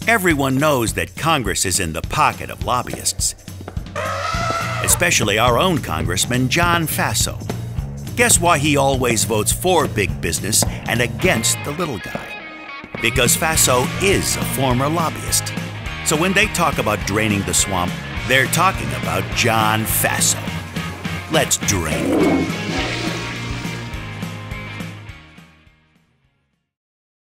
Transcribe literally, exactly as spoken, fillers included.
Everyone knows that Congress is in the pocket of lobbyists, especially our own Congressman John Faso. Guess why he always votes for big business and against the little guy? Because Faso is a former lobbyist. So when they talk about draining the swamp, they're talking about John Faso. Let's drain it.